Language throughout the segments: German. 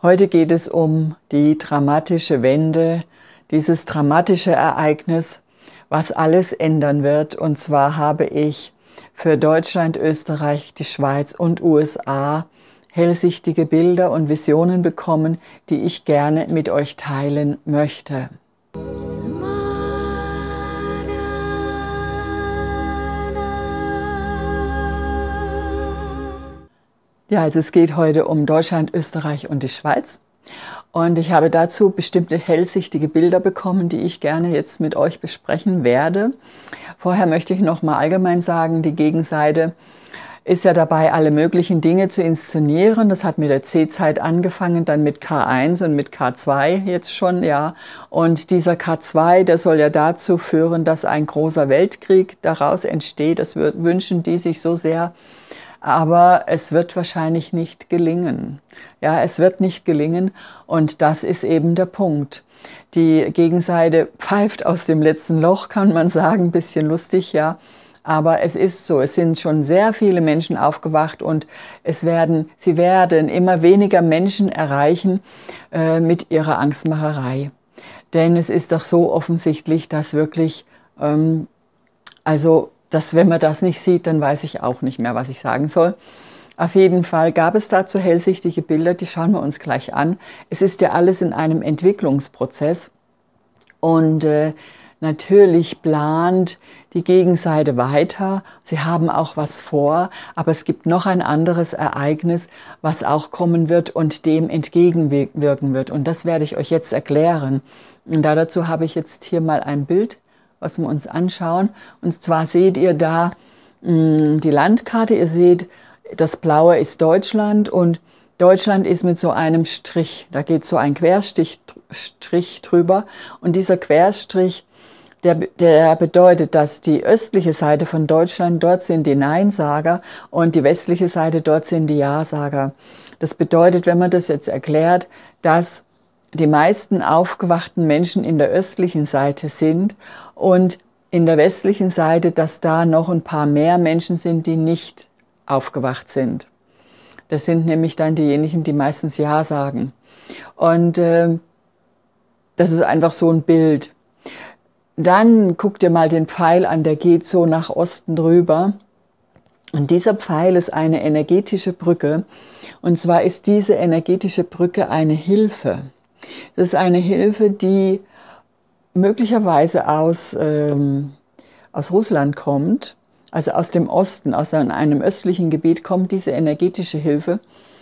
Heute geht es um die dramatische Wende, dieses dramatische Ereignis, was alles ändern wird. Und zwar habe ich für Deutschland, Österreich, die Schweiz und USA hellsichtige Bilder und Visionen bekommen, die ich gerne mit euch teilen möchte. Ja, also es geht heute um Deutschland, Österreich und die Schweiz. Und ich habe dazu bestimmte hellsichtige Bilder bekommen, die ich gerne jetzt mit euch besprechen werde. Vorher möchte ich noch mal allgemein sagen, die Gegenseite ist ja dabei, alle möglichen Dinge zu inszenieren. Das hat mit der C-Zeit angefangen, dann mit K1 und mit K2 jetzt schon, ja. Und dieser K2, der soll ja dazu führen, dass ein großer Weltkrieg daraus entsteht. Das wünschen die sich so sehr. Aber es wird wahrscheinlich nicht gelingen. Ja, es wird nicht gelingen und das ist eben der Punkt. Die Gegenseite pfeift aus dem letzten Loch, kann man sagen, ein bisschen lustig, ja. Aber es ist so, es sind schon sehr viele Menschen aufgewacht und sie werden immer weniger Menschen erreichen mit ihrer Angstmacherei. Denn es ist doch so offensichtlich, dass wirklich, dass wenn man das nicht sieht, dann weiß ich auch nicht mehr, was ich sagen soll. Auf jeden Fall gab es dazu hellsichtige Bilder, die schauen wir uns gleich an. Es ist ja alles in einem Entwicklungsprozess und natürlich plant die Gegenseite weiter. Sie haben auch was vor, aber es gibt noch ein anderes Ereignis, was auch kommen wird und dem entgegenwirken wird. Und das werde ich euch jetzt erklären. Und dazu habe ich jetzt hier mal ein Bild, was wir uns anschauen. Und zwar seht ihr da die Landkarte. Ihr seht, das Blaue ist Deutschland und Deutschland ist mit so einem Strich. Da geht so ein Querstrich drüber. Und dieser Querstrich, der bedeutet, dass die östliche Seite von Deutschland, dort sind die Neinsager und die westliche Seite, dort sind die Ja-Sager. Das bedeutet, wenn man das jetzt erklärt, dass die meisten aufgewachten Menschen in der östlichen Seite sind und in der westlichen Seite, dass da noch ein paar mehr Menschen sind, die nicht aufgewacht sind. Das sind nämlich dann diejenigen, die meistens Ja sagen. Und das ist einfach so ein Bild. Dann guckt ihr mal den Pfeil an, der geht so nach Osten drüber. Und dieser Pfeil ist eine energetische Brücke. Und zwar ist diese energetische Brücke eine Hilfe. Das ist eine Hilfe, die möglicherweise aus Russland kommt, also aus dem Osten, aus einem östlichen Gebiet kommt diese energetische Hilfe.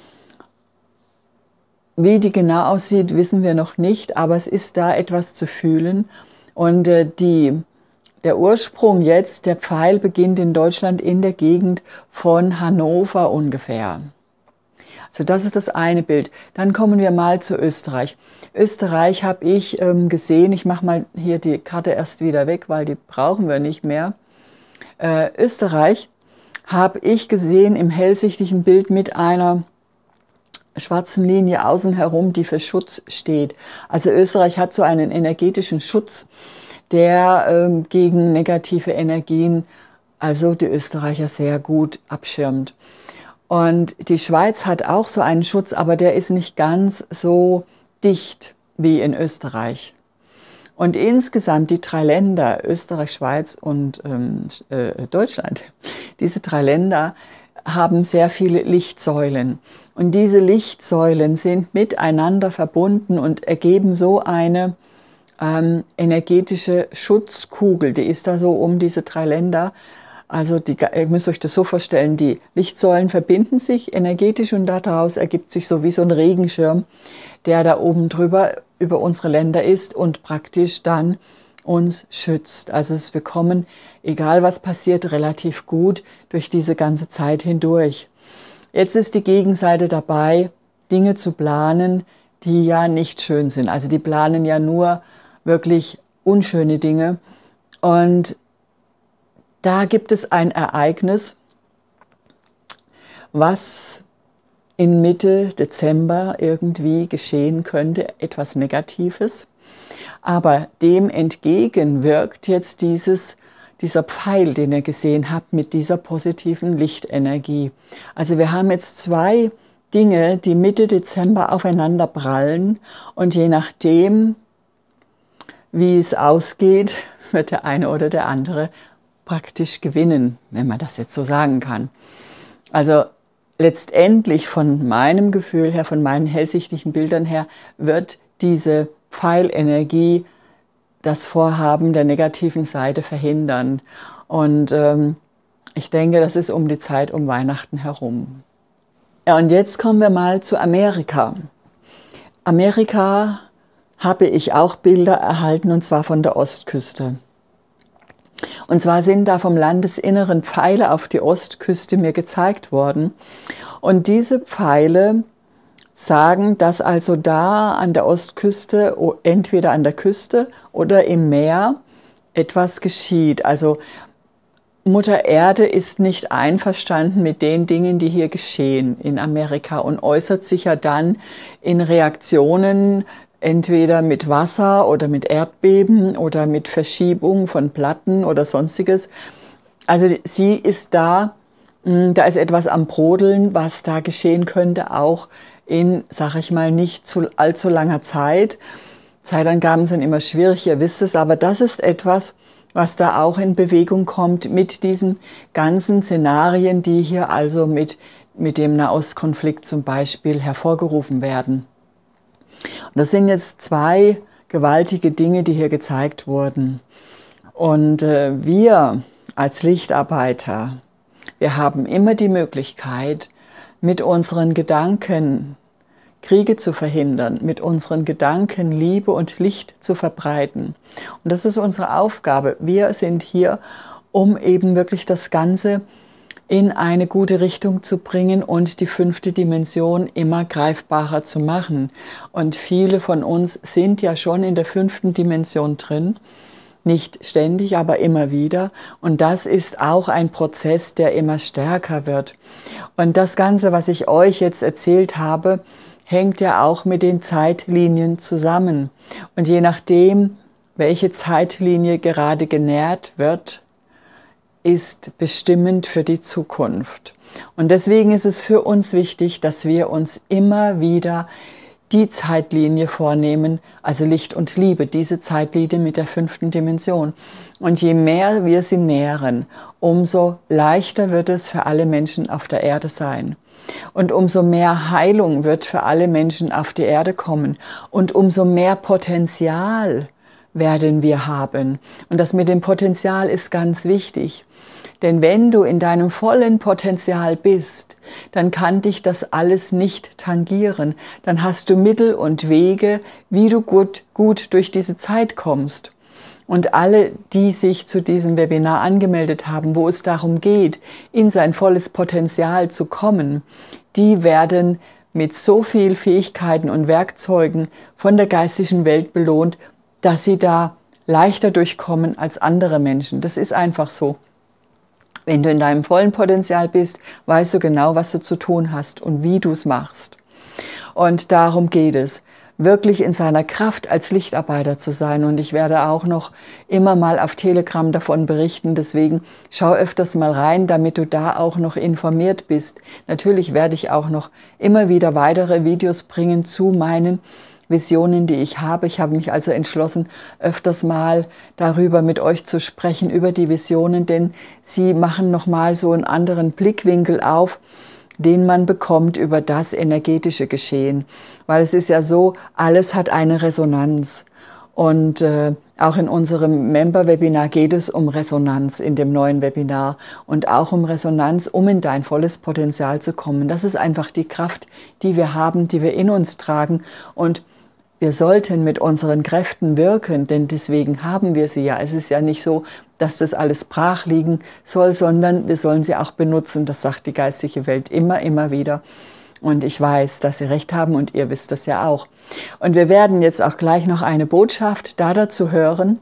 Wie die genau aussieht, wissen wir noch nicht, aber es ist da etwas zu fühlen. Und der Ursprung jetzt, der Pfeil beginnt in Deutschland in der Gegend von Hannover ungefähr. So, das ist das eine Bild. Dann kommen wir mal zu Österreich. Österreich habe ich gesehen, ich mache mal hier die Karte erst wieder weg, weil die brauchen wir nicht mehr. Österreich habe ich gesehen im hellsichtigen Bild mit einer schwarzen Linie außen herum, die für Schutz steht. Also Österreich hat so einen energetischen Schutz, der gegen negative Energien, also die Österreicher sehr gut abschirmt. Und die Schweiz hat auch so einen Schutz, aber der ist nicht ganz so dicht wie in Österreich. Und insgesamt die drei Länder, Österreich, Schweiz und Deutschland, diese drei Länder haben sehr viele Lichtsäulen. Und diese Lichtsäulen sind miteinander verbunden und ergeben so eine energetische Schutzkugel. Die ist da so um diese drei Länder. Also ihr müsst euch das so vorstellen, die Lichtsäulen verbinden sich energetisch und daraus ergibt sich so wie so ein Regenschirm, der da oben drüber über unsere Länder ist und praktisch dann uns schützt. Also wir kommen, egal was passiert, relativ gut durch diese ganze Zeit hindurch. Jetzt ist die Gegenseite dabei, Dinge zu planen, die ja nicht schön sind. Also die planen ja nur wirklich unschöne Dinge. Und da gibt es ein Ereignis, was in Mitte Dezember irgendwie geschehen könnte, etwas Negatives. Aber dem entgegenwirkt jetzt dieser Pfeil, den ihr gesehen habt, mit dieser positiven Lichtenergie. Also wir haben jetzt zwei Dinge, die Mitte Dezember aufeinander prallen und je nachdem, wie es ausgeht, wird der eine oder der andere praktisch gewinnen, wenn man das jetzt so sagen kann. Also letztendlich von meinem Gefühl her, von meinen hellsichtigen Bildern her, wird diese Pfeilenergie das Vorhaben der negativen Seite verhindern. Und ich denke, das ist um die Zeit um Weihnachten herum. Ja, und jetzt kommen wir mal zu Amerika. Amerika habe ich auch Bilder erhalten, und zwar von der Ostküste. Und zwar sind da vom Landesinneren Pfeile auf die Ostküste mir gezeigt worden. Und diese Pfeile sagen, dass also da an der Ostküste, entweder an der Küste oder im Meer, etwas geschieht. Also Mutter Erde ist nicht einverstanden mit den Dingen, die hier geschehen in Amerika und äußert sich ja dann in Reaktionen, entweder mit Wasser oder mit Erdbeben oder mit Verschiebung von Platten oder sonstiges. Also sie ist da ist etwas am Brodeln, was da geschehen könnte, auch in, sag ich mal, nicht zu allzu langer Zeit. Zeitangaben sind immer schwierig, ihr wisst es, aber das ist etwas, was da auch in Bewegung kommt mit diesen ganzen Szenarien, die hier also mit dem Nahostkonflikt zum Beispiel hervorgerufen werden. Und das sind jetzt zwei gewaltige Dinge, die hier gezeigt wurden. Und wir als Lichtarbeiter, wir haben immer die Möglichkeit, mit unseren Gedanken Kriege zu verhindern, mit unseren Gedanken Liebe und Licht zu verbreiten. Und das ist unsere Aufgabe. Wir sind hier, um eben wirklich das Ganze in eine gute Richtung zu bringen und die 5. Dimension immer greifbarer zu machen. Und viele von uns sind ja schon in der 5. Dimension drin. Nicht ständig, aber immer wieder. Und das ist auch ein Prozess, der immer stärker wird. Und das Ganze, was ich euch jetzt erzählt habe, hängt ja auch mit den Zeitlinien zusammen. Und je nachdem, welche Zeitlinie gerade genährt wird, ist bestimmend für die Zukunft. Und deswegen ist es für uns wichtig, dass wir uns immer wieder die Zeitlinie vornehmen, also Licht und Liebe, diese Zeitlinie mit der 5. Dimension. Und je mehr wir sie nähren, umso leichter wird es für alle Menschen auf der Erde sein. Und umso mehr Heilung wird für alle Menschen auf die Erde kommen. Und umso mehr Potenzial werden wir haben. Und das mit dem Potenzial ist ganz wichtig. Denn wenn du in deinem vollen Potenzial bist, dann kann dich das alles nicht tangieren. Dann hast du Mittel und Wege, wie du gut durch diese Zeit kommst. Und alle, die sich zu diesem Webinar angemeldet haben, wo es darum geht, in sein volles Potenzial zu kommen, die werden mit so viel Fähigkeiten und Werkzeugen von der geistigen Welt belohnt, dass sie da leichter durchkommen als andere Menschen. Das ist einfach so. Wenn du in deinem vollen Potenzial bist, weißt du genau, was du zu tun hast und wie du es machst. Und darum geht es, wirklich in seiner Kraft als Lichtarbeiter zu sein. Und ich werde auch noch immer mal auf Telegram davon berichten. Deswegen schau öfters mal rein, damit du da auch noch informiert bist. Natürlich werde ich auch noch immer wieder weitere Videos bringen zu meinen Visionen, die ich habe. Ich habe mich also entschlossen, öfters mal darüber mit euch zu sprechen, über die Visionen, denn sie machen nochmal so einen anderen Blickwinkel auf, den man bekommt über das energetische Geschehen. Weil es ist ja so, alles hat eine Resonanz. Und auch in unserem Member-Webinar geht es um Resonanz in dem neuen Webinar und auch um Resonanz, um in dein volles Potenzial zu kommen. Das ist einfach die Kraft, die wir haben, die wir in uns tragen. Und wir sollten mit unseren Kräften wirken, denn deswegen haben wir sie ja. Es ist ja nicht so, dass das alles brach liegen soll, sondern wir sollen sie auch benutzen. Das sagt die geistige Welt immer wieder. Und ich weiß, dass sie recht haben und ihr wisst das ja auch. Und wir werden jetzt auch gleich noch eine Botschaft dazu hören,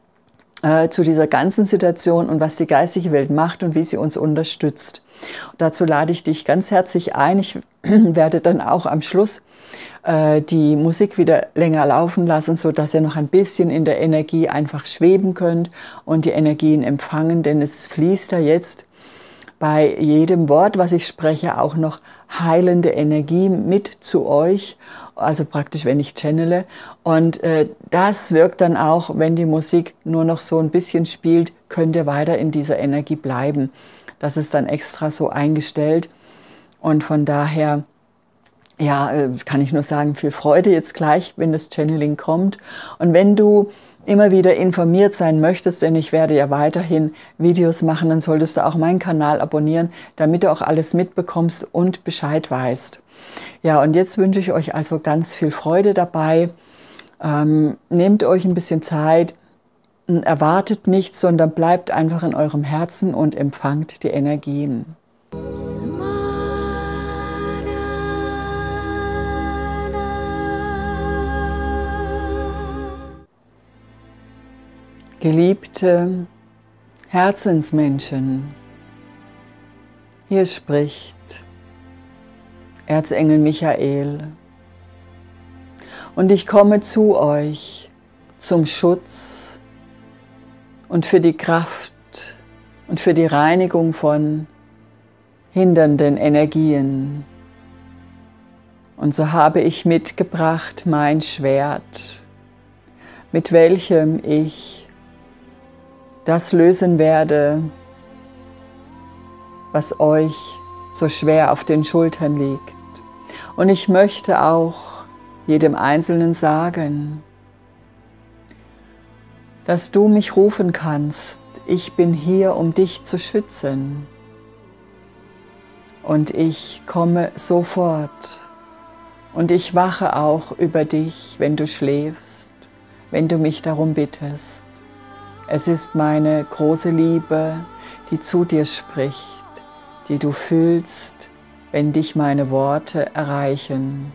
zu dieser ganzen Situation und was die geistige Welt macht und wie sie uns unterstützt. Und dazu lade ich dich ganz herzlich ein. Ich werde dann auch am Schluss die Musik wieder länger laufen lassen, so dass ihr noch ein bisschen in der Energie einfach schweben könnt und die Energien empfangen, denn es fließt da jetzt bei jedem Wort, was ich spreche, auch noch heilende Energie mit zu euch, also praktisch, wenn ich channele. Und das wirkt dann auch, wenn die Musik nur noch so ein bisschen spielt, könnt ihr weiter in dieser Energie bleiben. Das ist dann extra so eingestellt. Und von daher, ja, kann ich nur sagen, viel Freude jetzt gleich, wenn das Channeling kommt. Und wenn du immer wieder informiert sein möchtest, denn ich werde ja weiterhin Videos machen, dann solltest du auch meinen Kanal abonnieren, damit du auch alles mitbekommst und Bescheid weißt. Ja, und jetzt wünsche ich euch also ganz viel Freude dabei. Nehmt euch ein bisschen Zeit, erwartet nichts, sondern bleibt einfach in eurem Herzen und empfangt die Energien. Geliebte Herzensmenschen, hier spricht Erzengel Michael und ich komme zu euch zum Schutz und für die Kraft und für die Reinigung von hindernden Energien. Und so habe ich mitgebracht mein Schwert, mit welchem ich das lösen werde, was euch so schwer auf den Schultern liegt. Und ich möchte auch jedem Einzelnen sagen, dass du mich rufen kannst. Ich bin hier, um dich zu schützen. Und ich komme sofort. Und ich wache auch über dich, wenn du schläfst, wenn du mich darum bittest. Es ist meine große Liebe, die zu dir spricht, die du fühlst, wenn dich meine Worte erreichen.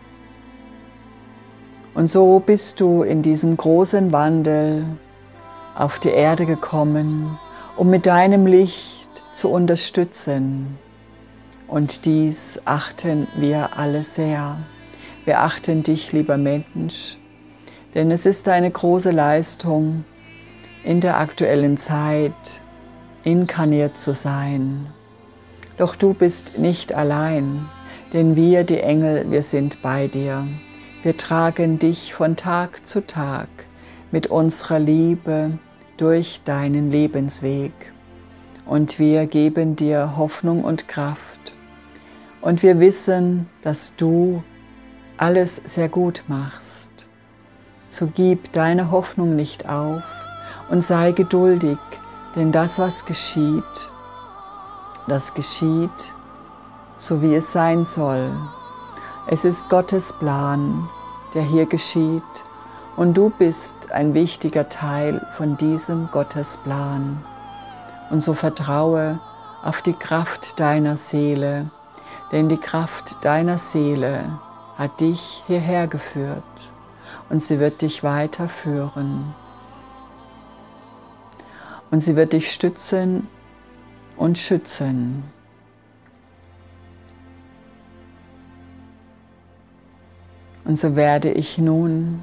Und so bist du in diesem großen Wandel auf die Erde gekommen, um mit deinem Licht zu unterstützen. Und dies achten wir alle sehr. Wir achten dich, lieber Mensch, denn es ist eine große Leistung, in der aktuellen Zeit inkarniert zu sein. Doch du bist nicht allein, denn wir, die Engel, wir sind bei dir. Wir tragen dich von Tag zu Tag mit unserer Liebe durch deinen Lebensweg. Und wir geben dir Hoffnung und Kraft. Und wir wissen, dass du alles sehr gut machst. So gib deine Hoffnung nicht auf. Und sei geduldig, denn das, was geschieht, das geschieht, so wie es sein soll. Es ist Gottes Plan, der hier geschieht, und du bist ein wichtiger Teil von diesem Gottesplan. Und so vertraue auf die Kraft deiner Seele, denn die Kraft deiner Seele hat dich hierher geführt und sie wird dich weiterführen. Und sie wird dich stützen und schützen. Und so werde ich nun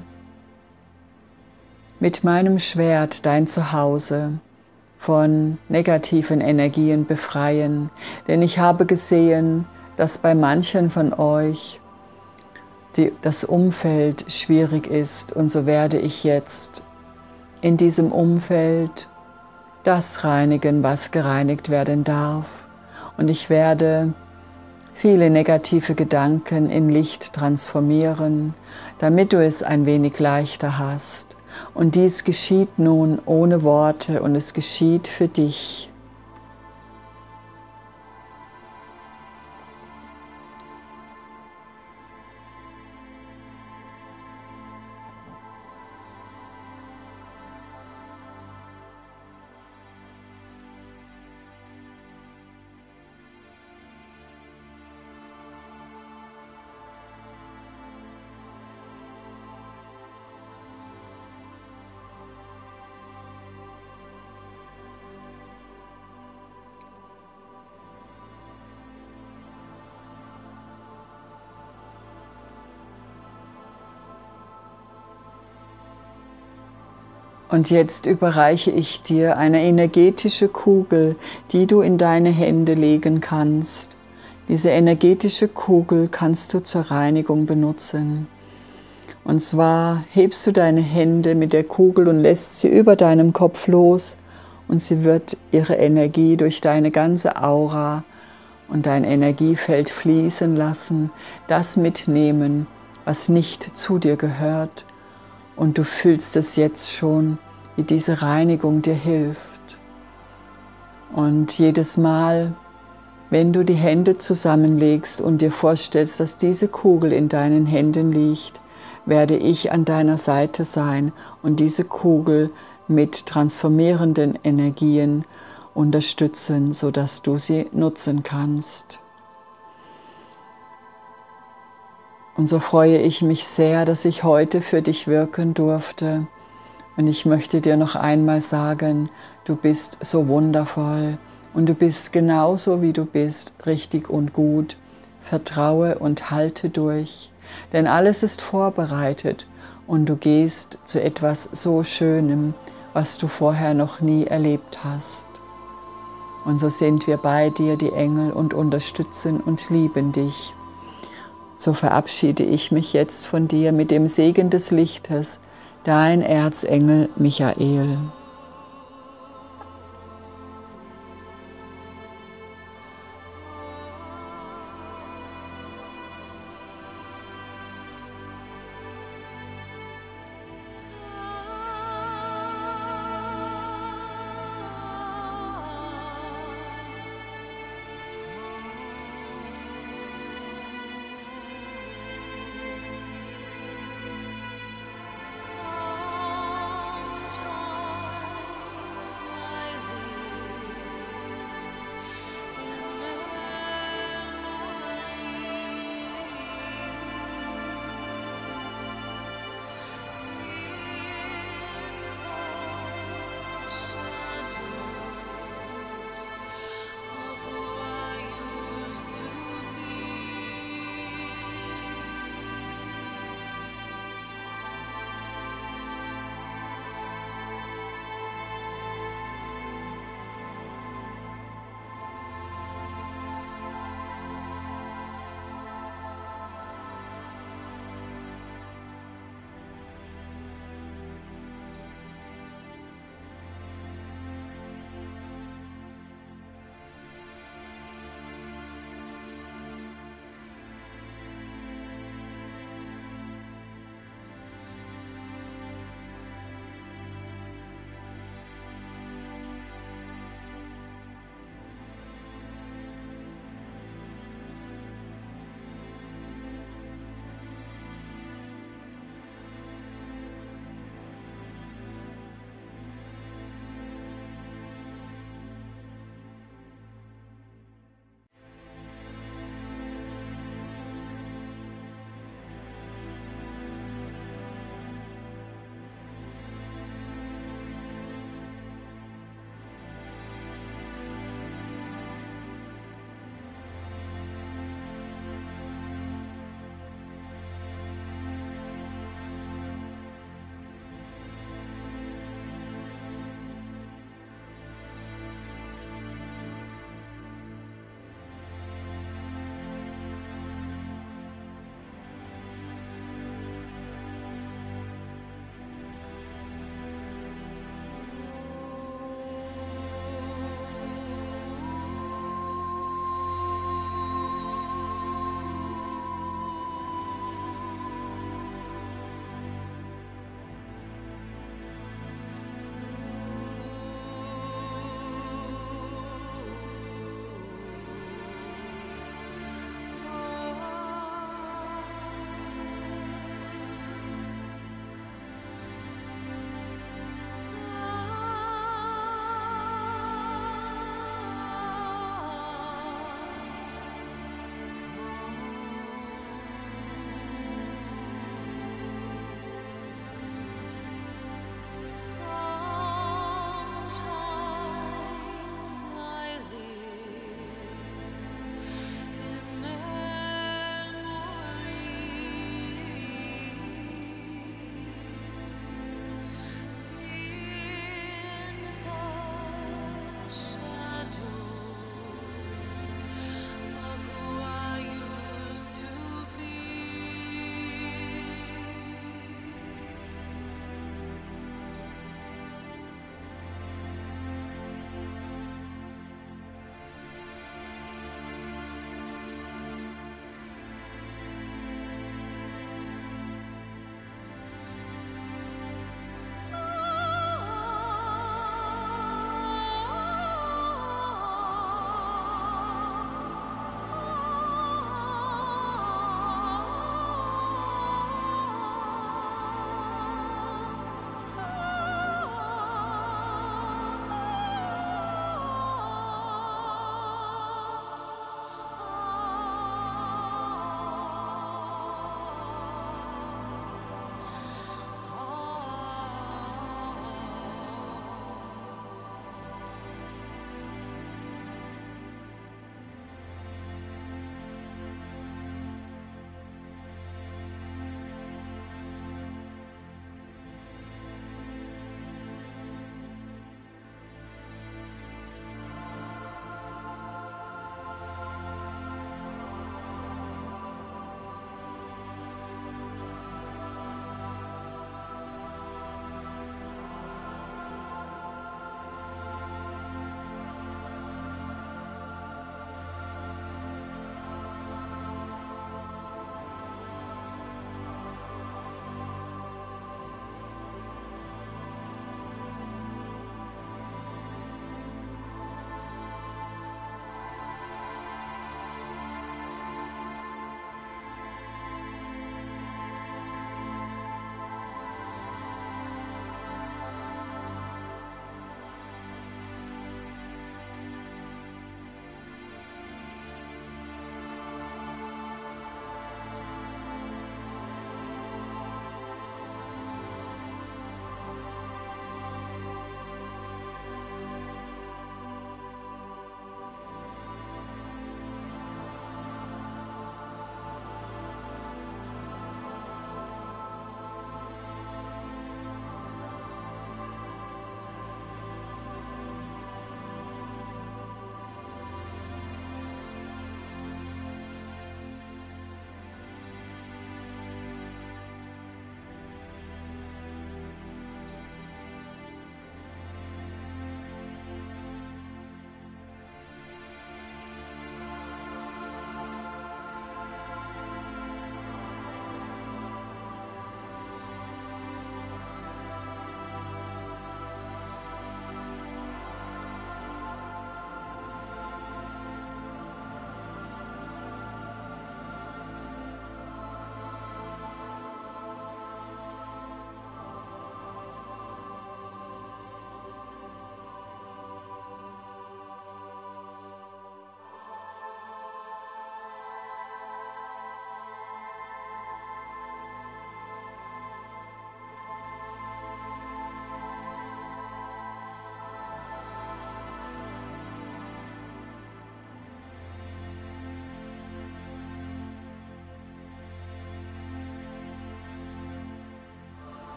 mit meinem Schwert dein Zuhause von negativen Energien befreien. Denn ich habe gesehen, dass bei manchen von euch das Umfeld schwierig ist. Und so werde ich jetzt in diesem Umfeld das reinigen, was gereinigt werden darf. Und ich werde viele negative Gedanken in Licht transformieren, damit du es ein wenig leichter hast. Und dies geschieht nun ohne Worte und es geschieht für dich. Und jetzt überreiche ich dir eine energetische Kugel, die du in deine Hände legen kannst. Diese energetische Kugel kannst du zur Reinigung benutzen. Und zwar hebst du deine Hände mit der Kugel und lässt sie über deinem Kopf los und sie wird ihre Energie durch deine ganze Aura und dein Energiefeld fließen lassen, das mitnehmen, was nicht zu dir gehört. Und du fühlst es jetzt schon, wie diese Reinigung dir hilft. Und jedes Mal, wenn du die Hände zusammenlegst und dir vorstellst, dass diese Kugel in deinen Händen liegt, werde ich an deiner Seite sein und diese Kugel mit transformierenden Energien unterstützen, sodass du sie nutzen kannst. Und so freue ich mich sehr, dass ich heute für dich wirken durfte. Und ich möchte dir noch einmal sagen, du bist so wundervoll und du bist genauso, wie du bist, richtig und gut. Vertraue und halte durch, denn alles ist vorbereitet und du gehst zu etwas so Schönem, was du vorher noch nie erlebt hast. Und so sind wir bei dir, die Engel, und unterstützen und lieben dich. So verabschiede ich mich jetzt von dir mit dem Segen des Lichtes, dein Erzengel Michael.